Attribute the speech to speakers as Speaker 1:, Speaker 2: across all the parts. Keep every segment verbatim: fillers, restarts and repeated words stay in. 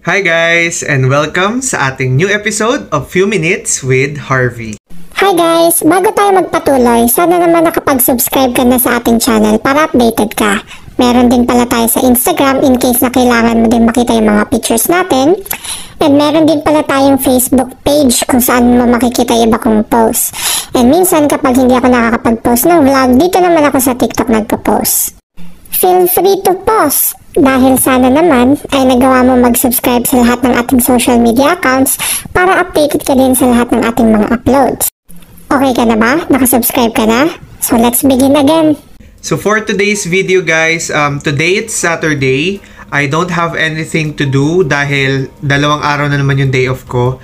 Speaker 1: Hi guys, and welcome sa ating new episode of Few Minutes with Harvey.
Speaker 2: Hi guys! Bago tayo magpatuloy, sana naman nakapag-subscribe ka na sa ating channel para updated ka. Meron din pala tayo sa Instagram in case na kailangan mo din makita yung mga pictures natin. And meron din pala tayong Facebook page kung saan mo makikita yung iba kong post. And minsan kapag hindi ako nakakapag-post ng vlog, dito naman ako sa TikTok nagpo-post. Feel free to pause dahil sana naman ay nagawa mo mag-subscribe sa lahat ng ating social media accounts para updated ka din sa lahat ng ating mga uploads. Okay ka na ba? Nakasubscribe ka na? So let's begin again!
Speaker 1: So for today's video guys, um, today it's Saturday. I don't have anything to do dahil dalawang araw na naman yung day off ko.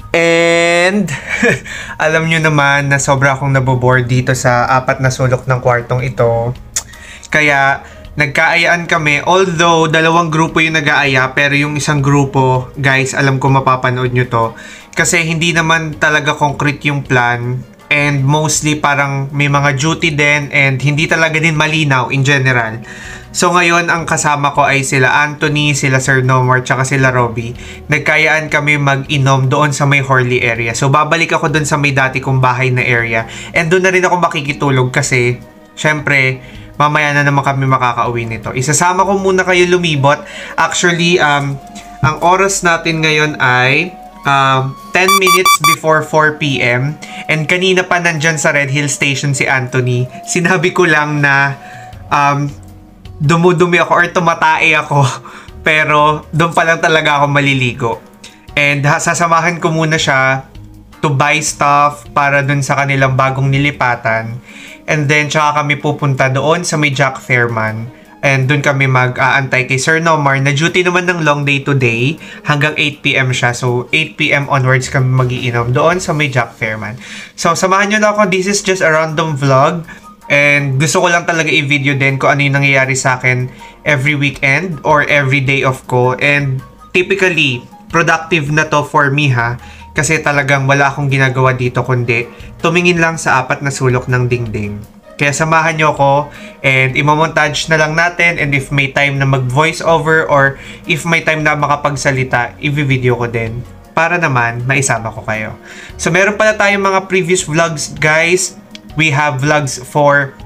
Speaker 1: And alam nyo naman na sobra akong naboboard dito sa apat na sulok ng kwartong ito. Kaya nagkaayaan kami, although dalawang grupo yung nag-aaya, pero yung isang grupo, guys, alam ko mapapanood nyo to. Kasi hindi naman talaga concrete yung plan. And mostly parang may mga duty din and hindi talaga din malinaw in general. So ngayon ang kasama ko ay sila Anthony, sila Sir Nomar, tsaka sila Robby. Nagkayaan kami mag-inom doon sa may Horley area. So babalik ako doon sa may dati kong bahay na area. And doon na rin ako makikitulog kasi syempre mamaya na naman kami makakauwi nito. Isasama ko muna kayo lumibot. Actually, um, ang oras natin ngayon ay um, ten minutes before four p m And kanina pa nandyan sa Red Hill Station si Anthony. Sinabi ko lang na um, dumudumi ako or tumatae ako. Pero doon pa lang talaga ako maliligo. And sasamahan ko muna siya to buy stuff para doon sa kanilang bagong nilipatan. And then, tsaka kami pupunta doon sa may Jack Fairman. And doon kami mag-aantay kay Sir Nomar na duty naman ng long day today. Hanggang eight p m siya. So, eight p m onwards kami magiinom doon sa may Jack Fairman. So, samahan nyo na ako. This is just a random vlog. And gusto ko lang talaga i-video din kung ano yung nangyayari sa akin every weekend or every day off ko. And typically, productive na to for me ha. Kasi talagang wala akong ginagawa dito kundi tumingin lang sa apat na sulok ng dingding. Kaya samahan nyo ko and imamontage na lang natin, and if may time na mag-voice over or if may time na makapagsalita, i-video ko din para naman maisama ko kayo. So meron pala tayong mga previous vlogs guys. We have vlogs for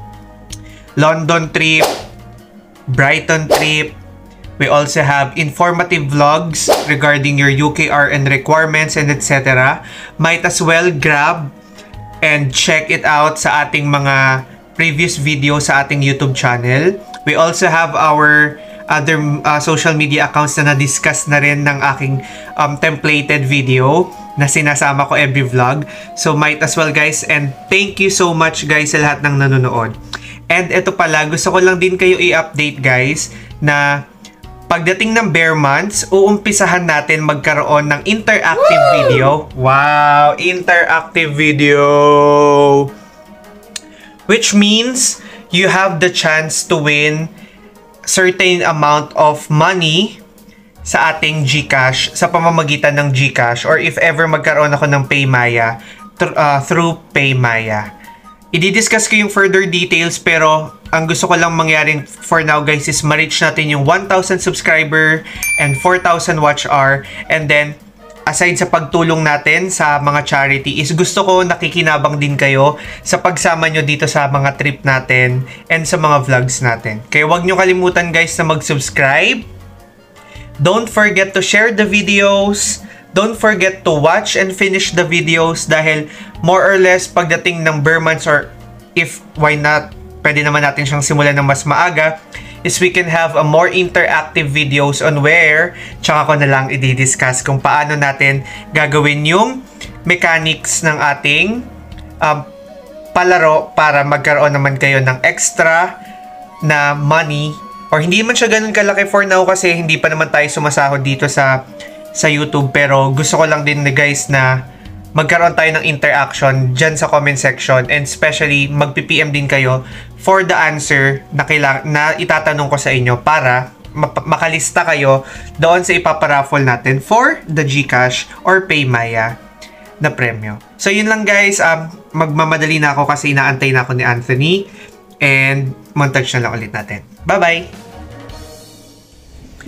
Speaker 1: London trip, Brighton trip. We also have informative vlogs regarding your U K R and requirements and et cetera. Might as well grab and check it out sa ating mga previous videos sa ating YouTube channel. We also have our other uh, social media accounts na na-discuss na rin ng aking um, templated video na sinasama ko every vlog. So might as well guys, and thank you so much guys sa lahat ng nanonood. And ito pala, gusto ko lang din kayo i-update guys na pagdating ng bare months, uumpisahan natin magkaroon ng interactive Woo! Video. Wow! Interactive video! Which means you have the chance to win certain amount of money sa ating GCash, sa pamamagitan ng GCash, or if ever magkaroon ako ng Paymaya th- uh, through Paymaya. I-discuss ko yung further details, pero ang gusto ko lang mangyari for now guys is ma-reach natin yung one thousand subscriber and four thousand watch hour. And then, aside sa pagtulong natin sa mga charity, is gusto ko nakikinabang din kayo sa pagsama nyo dito sa mga trip natin and sa mga vlogs natin. Kaya huwag nyo kalimutan guys na mag-subscribe. Don't forget to share the videos. Don't forget to watch and finish the videos dahil more or less pagdating ng bare months, or if why not, pwede naman natin siyang simulan ng mas maaga, is we can have a more interactive videos on where tsaka ko na lang i-discuss kung paano natin gagawin yung mechanics ng ating um, palaro para magkaroon naman kayo ng extra na money, or hindi man siya ganun kalaki for now kasi hindi pa naman tayo sumasahod dito sa sa YouTube, pero gusto ko lang din na guys na magkaroon tayo ng interaction dyan sa comment section, and especially mag-P M din kayo for the answer na, kailang, na itatanong ko sa inyo para makalista kayo doon sa ipaparaffle natin for the GCash or Paymaya na premyo. So yun lang guys, um, magmamadali na ako kasi inaantay na ako ni Anthony, and montage na lang ulit natin. Bye bye!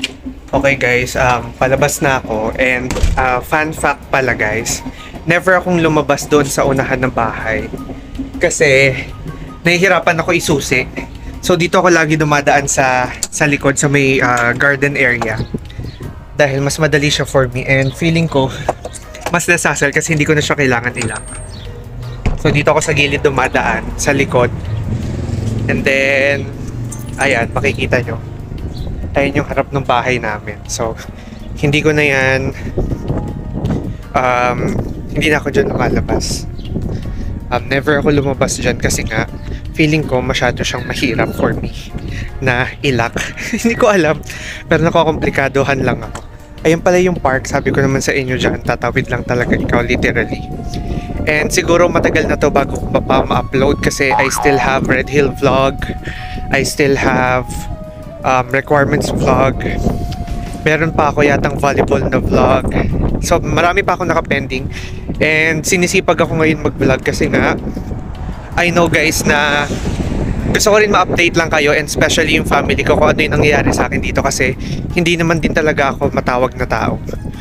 Speaker 1: Okay guys, um, palabas na ako and uh, fun fact pala guys, never akong lumabas doon sa unahan ng bahay kasi nahihirapan ako isusi. So dito ako lagi dumadaan sa sa likod sa may uh, garden area dahil mas madali siya for me and feeling ko mas nasasal kasi hindi ko na siya kailangan ilang. So dito ako sa gilid dumadaan sa likod and then ayan, makikita nyo. Ayun yung harap ng bahay namin. So, hindi ko na yan, um, hindi na ako dyan lumalabas. Um, never ako lumabas dyan kasi nga, feeling ko masyado siyang mahirap for me na ilak. Hindi ko alam, pero nakokomplikadohan lang ako. Ayun pala yung park, sabi ko naman sa inyo dyan, tatawid lang talaga ikaw literally. And siguro matagal na to bago ko pa ma-upload kasi I still have Red Hill vlog, I still have um, requirements vlog, meron pa ako yatang volleyball na vlog. So marami pa ako naka-pending and sinisipag ako ngayon mag-vlog kasi nga I know guys na gusto ko rin ma-update lang kayo and especially yung family ko kung ano yung nangyayari sa akin dito kasi hindi naman din talaga ako matawag na tao.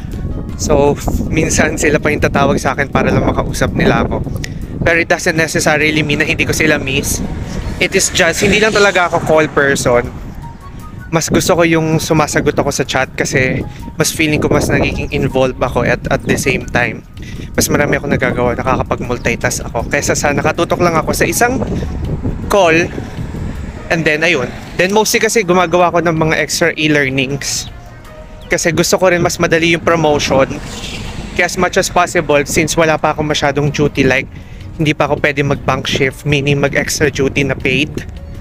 Speaker 1: So minsan sila pa yung tatawag sa akin para lang makausap nila ako, pero it doesn't necessarily mean na hindi ko sila miss. It is just hindi lang talaga ako call person. Mas gusto ko yung sumasagot ako sa chat kasi mas feeling ko mas nagiging involved ako at at the same time mas marami ako nagagawa, nakakapag-multitask ako kaysa sa nakatutok lang ako sa isang call and then ayun. Then mostly kasi gumagawa ko ng mga extra e-learnings kasi gusto ko rin mas madali yung promotion kaya as much as possible since wala pa ako masyadong duty, like hindi pa ako pwede mag-bank shift, meaning mag-extra duty na paid.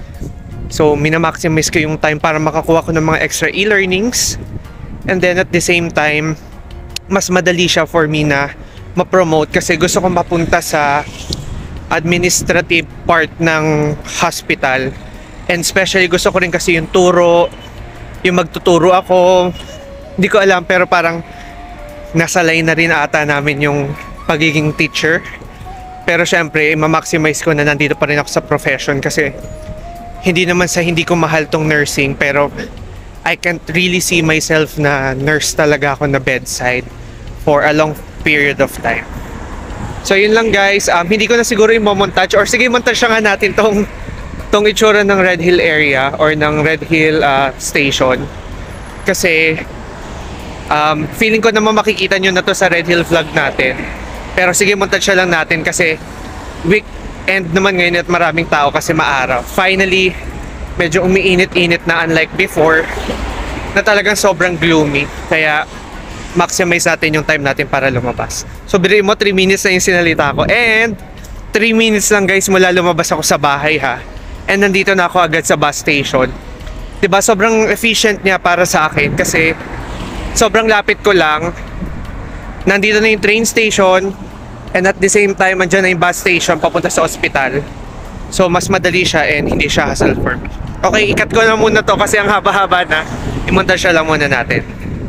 Speaker 1: So, minamaximize ko yung time para makakuha ko ng mga extra e-learnings. And then at the same time, mas madali siya for me na ma-promote kasi gusto kong mapunta sa administrative part ng hospital. And especially gusto ko rin kasi yung turo, yung magtuturo ako. Hindi ko alam pero parang nasa line na rin ata namin yung pagiging teacher. Pero syempre, ma-maximize ko na nandito pa rin ako sa profession kasi hindi naman sa hindi ko mahal tong nursing pero I can't really see myself na nurse talaga ako na bedside for a long period of time. So yun lang guys, um, hindi ko na siguro yung montage or sige montage nga natin tong, tong itsura ng Red Hill area or ng Red Hill uh, station kasi um, feeling ko naman makikita nyo na to sa Red Hill vlog natin. Pero sige montage lang natin kasi weekend naman ngayon at maraming tao kasi maaraw. Finally, medyo umiinit-init na unlike before na talagang sobrang gloomy. Kaya maximize natin yung time natin para lumabas. So biruin mo, three minutes na yung sinalita ko. And three minutes lang guys mula lumabas ako sa bahay ha. And nandito na ako agad sa bus station. Diba sobrang efficient niya para sa akin kasi sobrang lapit ko lang. Nandito na yung train station and at the same time andyan na yung bus station papunta sa ospital. So mas madali siya and hindi siya hassle for me. Okay, ikat ko na muna to kasi ang haba-haba na. I-montage siya lang muna natin.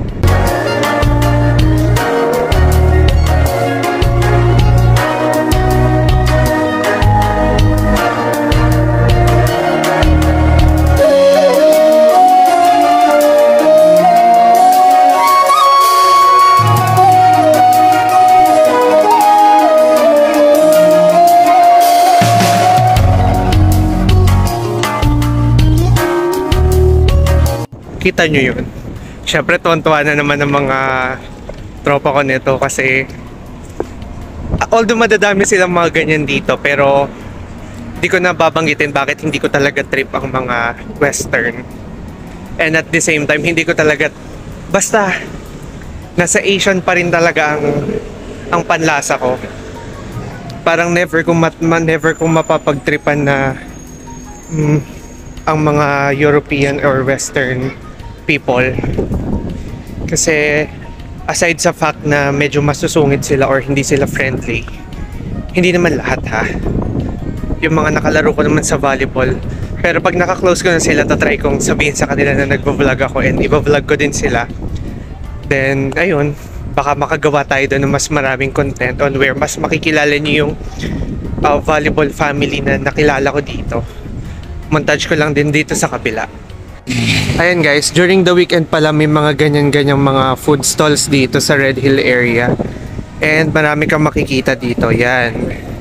Speaker 1: Kita nyo yun. Siyempre, tuwan-tuwa na naman ng mga tropa ko nito kasi although madadami silang mga ganyan dito, pero di ko na babanggitin bakit hindi ko talaga trip ang mga western. And at the same time, hindi ko talaga basta nasa Asian pa rin talaga ang ang panlasa ko. Parang never kong mat, never kong mapapagtripan na mm, ang mga European or Western people kasi aside sa fact na medyo masusungit sila or hindi sila friendly, hindi naman lahat ha. Yung mga nakalaro ko naman sa volleyball, pero pag naka-close ko na sila, tatry kong sabihin sa kanila na nagvo-vlog ako and iba-vlog ko din sila. Then ayun, baka makagawa tayo doon ng mas maraming content on where mas makikilala niyo yung uh, volleyball family na nakilala ko dito. Montage ko lang din dito sa kabila. Ayan guys, during the weekend pala may mga ganyan-ganyang mga food stalls dito sa Red Hill area. And marami kang makikita dito. Yan.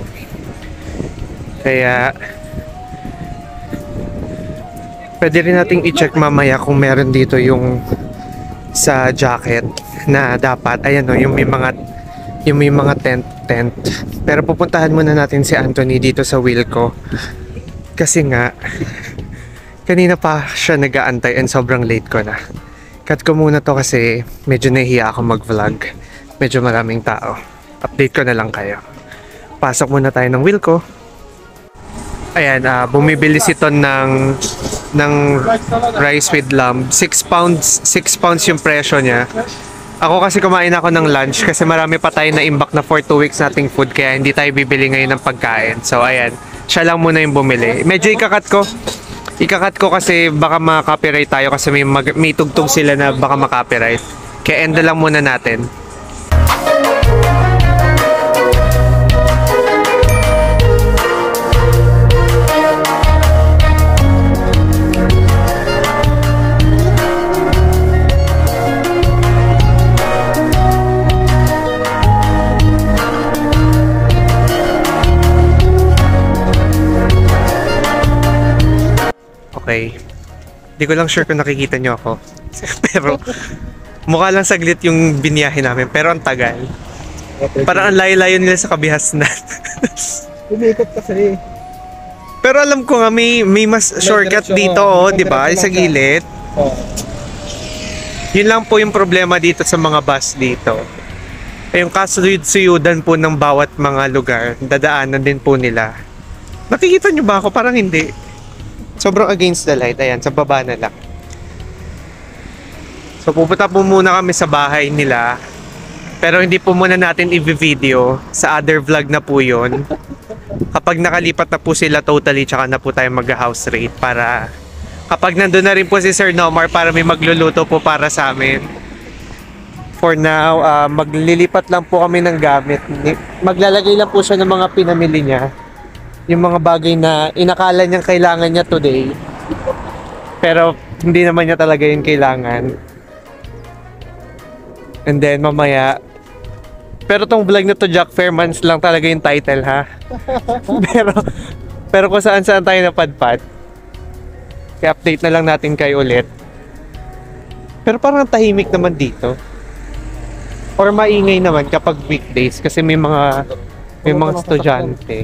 Speaker 1: Kaya pwede rin nating i-check mamaya kung meron dito yung sa jacket na dapat. Ayan o, yung may mga yung may mga tent tent. Pero pupuntahan muna natin si Anthony dito sa Wilco. Kasi nga kanina pa siya nag-aantay and sobrang late ko na. Cut ko muna to kasi medyo nahihiya ako mag-vlog. Medyo maraming tao. Update ko na lang kayo. Pasok muna tayo ng Wilco. Ayan, uh, bumibili si Ton ng ng rice with lamb. six pounds, six pounds yung presyo niya. Ako kasi kumain ako ng lunch kasi marami pa tayo na imbak na for two weeks nating food kaya hindi tayo bibili ngayon ng pagkain. So ayan, siya lang muna yung bumili. Medyo ikakat ko. Ikakat ko kasi baka maka-copyright tayo kasi may, mag may tugtog sila na baka maka-copyright. Kaya end lang muna natin. Okay. Di ko lang sure kung nakikita nyo ako. Pero mukha lang saglit yung biniyahe namin. Pero ang tagal. Parang ang layo-layo nila sa Kabihasnan.
Speaker 3: Umikot kasi.
Speaker 1: Pero alam ko nga may, may mas shortcut dito, oh, di ba? Sa gilid.
Speaker 3: Oh.
Speaker 1: Yun lang po yung problema dito sa mga bus dito. Ay yung kasuyud-suyudan po ng bawat mga lugar. Dadaanan din po nila. Nakikita nyo ba ako? Parang hindi. Sobrang against the light. Ayan, sa baba na lang. So, pupunta po muna kami sa bahay nila. Pero hindi po muna natin i-video. Sa other vlog na po yun. Kapag nakalipat na po sila totally, tsaka na po tayo mag-house rate para kapag nandun na rin po si Sir Nomar para may magluluto po para sa amin. For now, uh, maglilipat lang po kami ng gamit. Maglalagay lang po siya ng mga pinamili niya. Yung mga bagay na inakala niyang kailangan niya today. Pero hindi naman niya talaga yung kailangan. And then mamaya. Pero tong vlog na to, Jack Fairmans lang talaga yung title, ha? pero pero kung saan saan tayo napadpad. Kaya update na lang natin kayo ulit. Pero parang tahimik naman dito. Or maingay naman kapag weekdays kasi may mga may mga estudyante.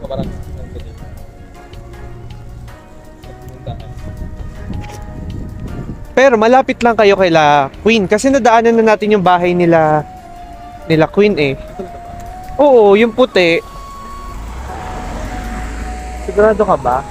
Speaker 1: Pero malapit lang kayo kay La Queen kasi nadaanan na natin yung bahay nila nila Queen eh. Oo, yung puti. Sigurado ka ba?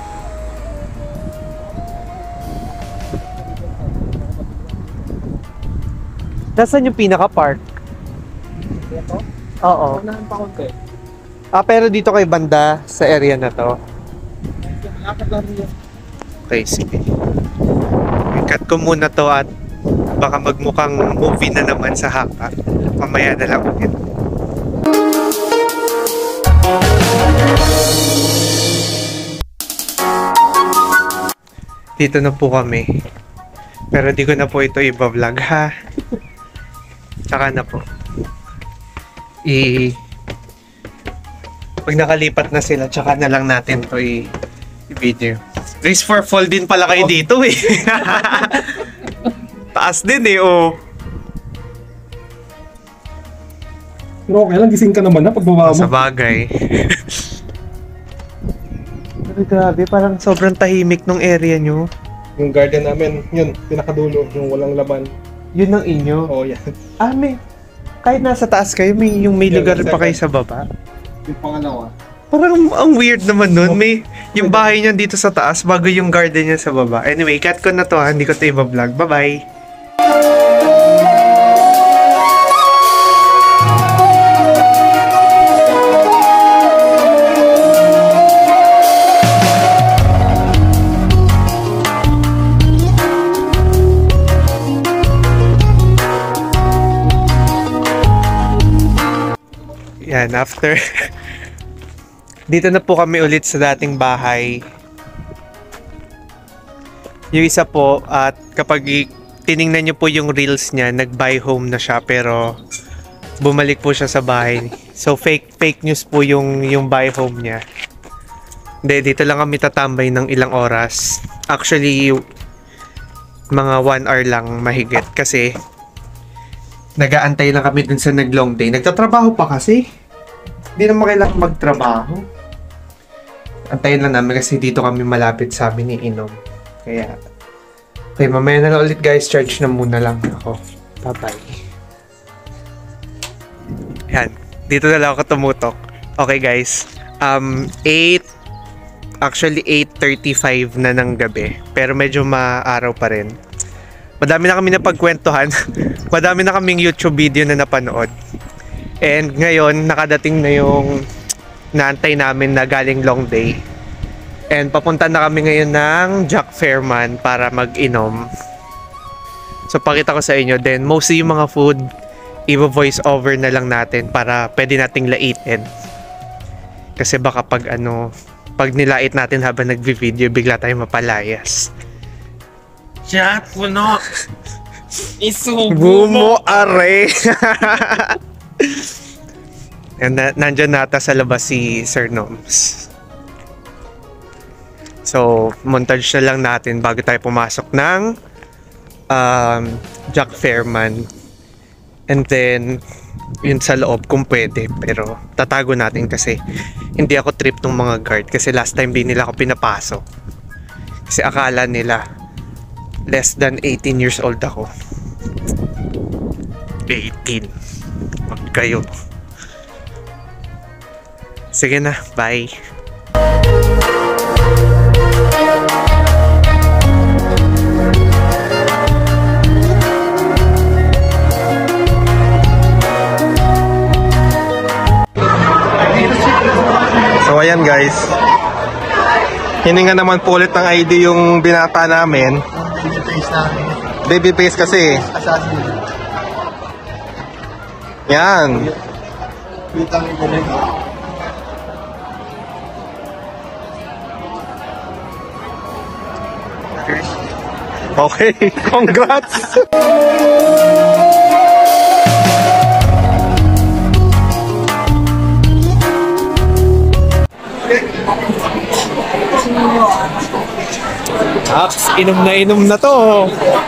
Speaker 1: Nasaan yung pinaka-park?
Speaker 3: Ito?
Speaker 1: Oo.
Speaker 3: Unahan pa konti.
Speaker 1: Ah, pero dito kay banda sa area na to.
Speaker 3: Malapit lang rin yun.
Speaker 1: Okay, sige. Cut ko muna to at baka magmukhang movie na naman sa haka. Mamaya na lang ulit. Dito na po kami. Pero di ko na po ito iba-vlog, ha? Tsaka na po. I... Pag nakalipat na sila, tsaka na lang natin to i-video. Race for fall din pala kayo dito eh. Taas din eh, oh.
Speaker 3: Pero okay lang, gising ka naman na pagbaba mo.
Speaker 1: Sa bagay. Pero grabe, parang sobrang tahimik nung area nyo.
Speaker 3: Yung garden namin, yun, pinakadulo, yung walang laman.
Speaker 1: Yun ang inyo?
Speaker 3: Oo, oh, yan.
Speaker 1: Ah, may... Kahit nasa taas kayo, may, yung may
Speaker 3: Yeah,
Speaker 1: lugar pa
Speaker 3: second.
Speaker 1: kayo sa baba.
Speaker 3: Yung pangalawa.
Speaker 1: Parang ang weird naman nun. May yung bahay niya dito sa taas bago yung garden niya sa baba. Anyway, cut ko na to ha. Hindi ko ito i-vlog. Bye-bye! Yan, after... Dito na po kami ulit sa dating bahay. Yung isa po, at kapag i- tiningnan nyo po yung reels niya, nag-buy home na siya pero bumalik po siya sa bahay. So fake fake news po yung yung buy home niya. Hindi, dito lang kami tatambay ng ilang oras. Actually, mga one hour lang mahigit kasi nag-aantay lang kami dun sa nag-long day. Nagtatrabaho pa kasi. Hindi naman kailangan magtrabaho. Antayin lang namin kasi dito kami malapit sa amin ni Inom. Kaya, okay, mamaya na lang ulit guys. Charge na muna lang ako. Bye-bye. Yan. Dito na lang ako tumutok. Okay guys. Um, eight Actually, eight thirty-five na ng gabi. Pero medyo maaraw pa rin. Madami na kami napagkwentuhan. Madami na kaming YouTube video na napanood. And ngayon, nakadating na yung naantay namin na galing long day. And papunta na kami ngayon ng Jack Fairman para mag-inom. So, pakita ko sa inyo. Then, mostly yung mga food, i-voice over na lang natin para pwede nating laitin. Kasi baka pag ano... Pag nilait natin habang nagvi-video, bigla tayo mapalayas.
Speaker 4: Chat mo no. Isubo
Speaker 1: Bumo are. na, nandyan nata sa labas si Sir Noms. So, montage na lang natin bago tayo pumasok ng um, Jack Fairman. And then, yun sa loob kung pwede. Pero tatago natin kasi hindi ako trip ng mga guard. Kasi last time din nila ako pinapasok. Kasi akala nila less than eighteen years old ako. eighteen. Wag kayo. Sige na, bye.
Speaker 3: So ayan guys, hininga naman po ulit ng I D yung binata namin. Baby face namin. Baby face kasi. Yan. Okay, congrats!
Speaker 1: Aps, inom na inom na to.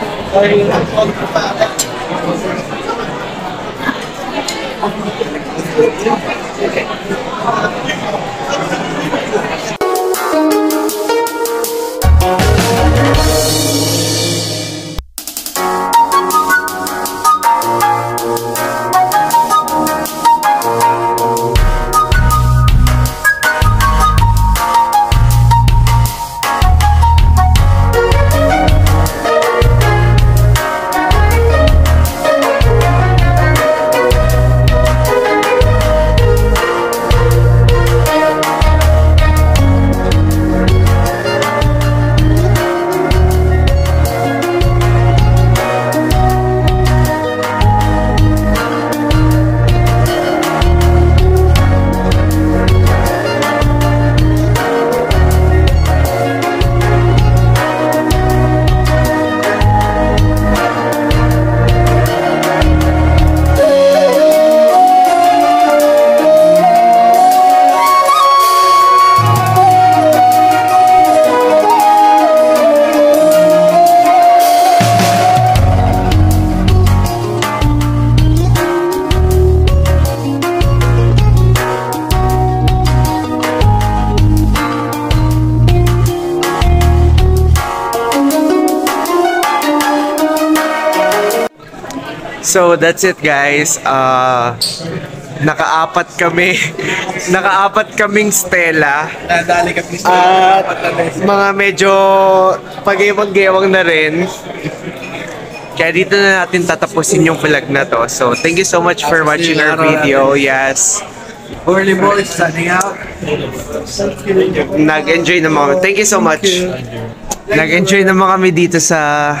Speaker 1: So that's it guys. Uh, nakaapat kami. Nakaapat kaming Stella.
Speaker 4: Nadali kami
Speaker 1: At mga medyo pag-iwang-gewang na rin. Kaya dito na natin tatapusin yung vlog na to. So thank you so much for watching our video. Yes.
Speaker 4: Burly Boys standing out.
Speaker 1: Nag-enjoy naman. Thank you so much. Nag-enjoy naman kami dito sa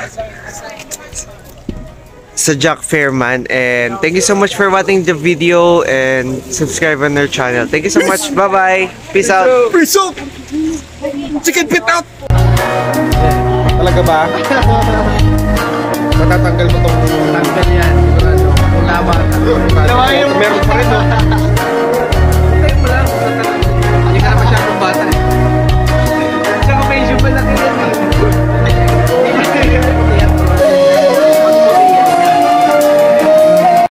Speaker 1: sa Jack Fairman, and thank you so much for watching the video and subscribe on our channel. Thank you so much. Bye bye. Peace out.
Speaker 3: Peace out! Chicken pit out! Talaga Talaga ba? Matatanggal mo tong...
Speaker 4: Tanggal yan. Sigurado. Kung laban.
Speaker 3: Meron pa rin, no?